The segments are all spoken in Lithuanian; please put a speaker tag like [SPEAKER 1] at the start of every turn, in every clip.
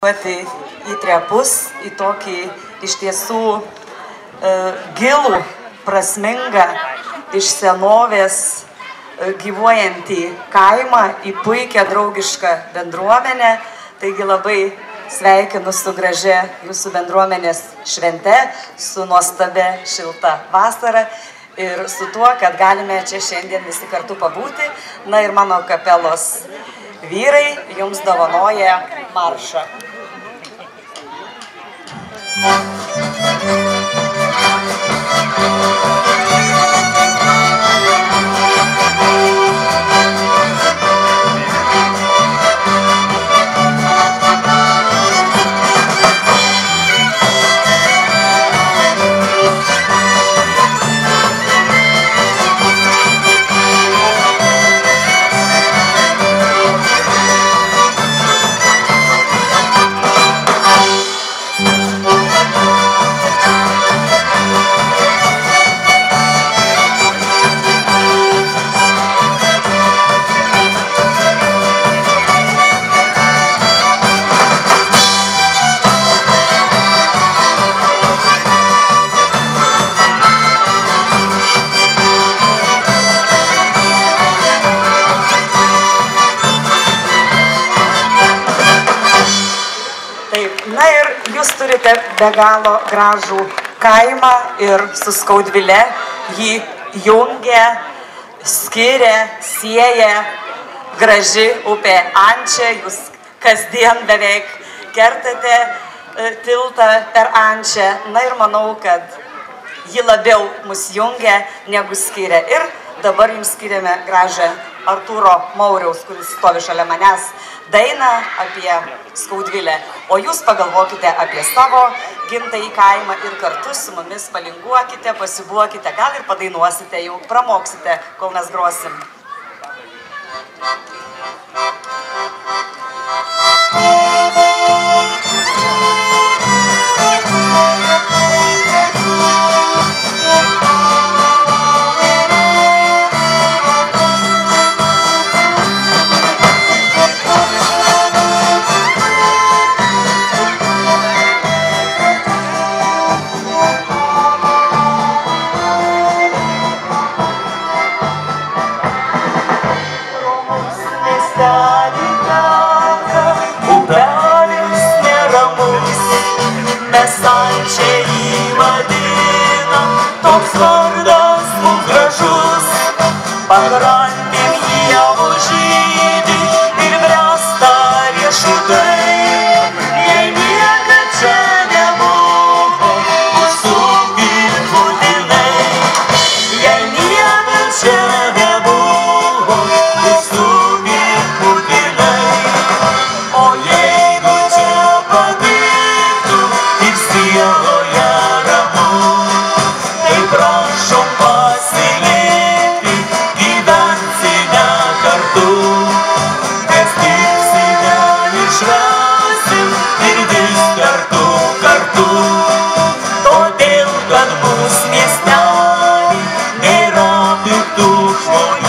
[SPEAKER 1] į trepus, į tokį iš tiesų gilų, prasmingą, iš senovės gyvuojantį kaimą, į puikią draugišką bendruomenę. Taigi labai sveikinu su gražia jūsų bendruomenės švente, su nuostabia šilta vasara ir su tuo, kad galime čia šiandien visi kartu pabūti. Na ir mano kapelos vyrai jums dovanoja maršą. Na ir jūs turite be galo gražų kaimą ir su Skaudvile jį jungia, skiria, sieja graži upė Ančia. Jūs kasdien beveik kertate tiltą per Ančią. Na ir manau, kad ji labiau mus jungia negu skiria. Ir dabar jums skiriame gražią Artūro Mauriaus, kuris stovi šalia manęs, dainą apie Skaudvilę. O jūs pagalvokite apie savo gimtąjį kaimą ir kartu su mumis palinguokite, pasibuokite, gal ir padainuosite, jau pramoksite, kol mes grosim.
[SPEAKER 2] Mes Ančią įvadinam, toks vardas mums gražus. Pakrantėm javų žydi ir bręsta riešutai. Jei niekad čia nebuvo, užsukit būtinai. Jei niekad čia nebuvo, užsukit būtinai. O jeigu čia patiktų ir sieloje ramu, tai prašom pasilikti, gyvensime kartu. Mes dirbsime ir švęsim ir vis kartu, kartu. Todėl, kad mūsų miestelį nėra piktų žmonių.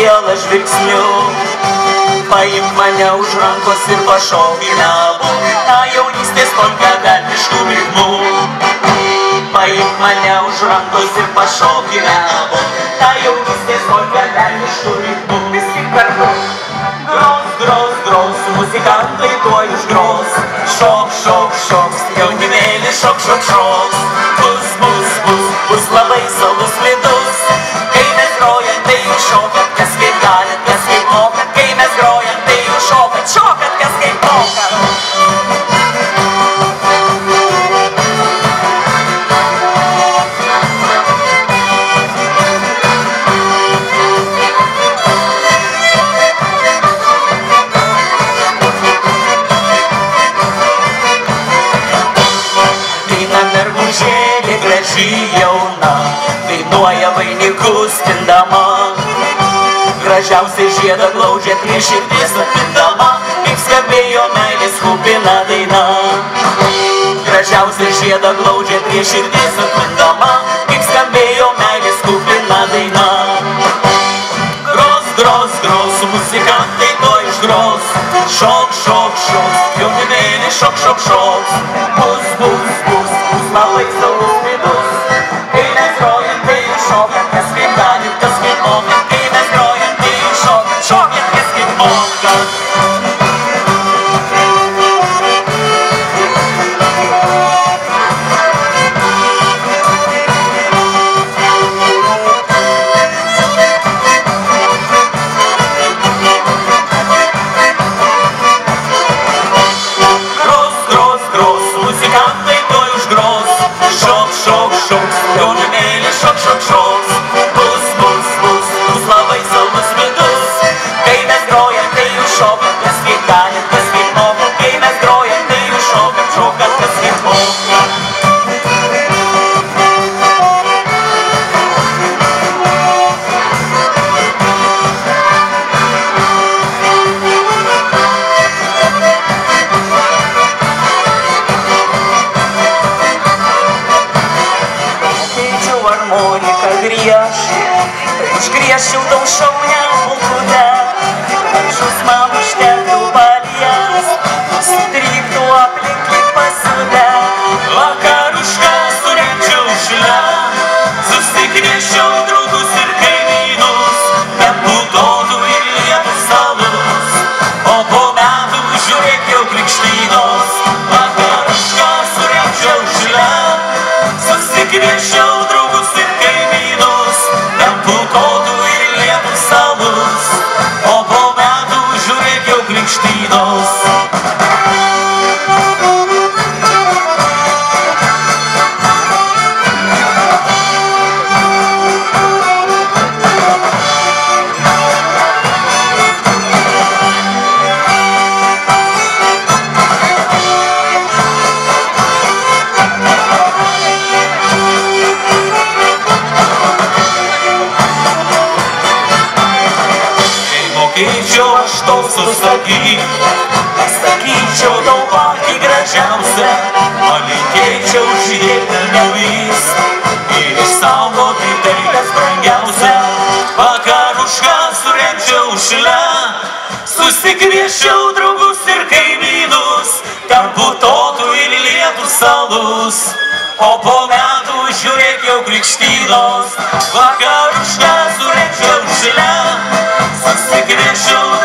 [SPEAKER 2] sielą žvilgsniu. Paimk mane už rankos ir pašokime abu tą jaunystės polką velniškų ritmų. Paimk mane už rankos ir pašokime abu tą jaunystės polką velniškų ritmų. Visi kartu. Gros, gros, gros, muzikantai tuoj užgros. Šok, šok, šok, jaunimėlis, šok, šok, šok. Bus labai salus slidus. Kai mes grojam, tai jūs šokat, kas kaip galit, kas kaip mokat. Kai mes grojam, tai jūs šokat, šokat, kas kaip mokat. Jauna, dainuoja vainikus spindama, gražiausiai žiedą glaudžia prie širdies apindama, kaip skambėjo meilės kupina daina. Gražiausiai žiedą glaudžia prie širdies apindama, kaip skambėjo meilės kupina daina. Gros, gros, gros, muzikantai to išgros. Šok, šok, šok, jaunimėlis, šok, šok, šok. Bus labai salus vidus. Kai mes grojam, tai jūs šokat, kas kaip galit, kas kaip mokat. Kai mes grojam, tai jūs šokat, šokat, kas kaip mokat. Užgriežčiau tau šaunę bulkutę, amžius man užtektų palies, sutryktų aplink lyg pasiutę. Vakarušką suremčiau šalia, susikviesčiau draugus ir kaimynus, kad putotų ir lietų salus, o po metų žiūrėk jau krikštynos. Vakarušką suremčiau šalia, susikviesčiau draugus ir kaimynus, kad putotų ir lietų salus, o po metų žiūrėk jau krikštynos. Mokėčiau aš tau susakyt, pasakyčiau tau patį gražiausią, palinkėčiau žiedį nevyst ir išsaugoti tai, kas brangiausia. Vakarušką suremčiau šalia, susikviesčiau draugus ir kaimynus, kad putotų ir lietų salus, o po metų žiūrėk jau krikštynos. Vakarušką suremčiau šalia, susikviesčiau